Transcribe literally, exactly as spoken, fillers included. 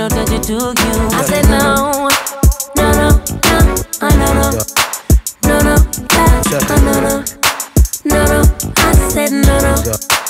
know that you too cute. I said no, no, no, no, oh, no, no, no, no, yeah, oh, no, no, no, no. I said no, no.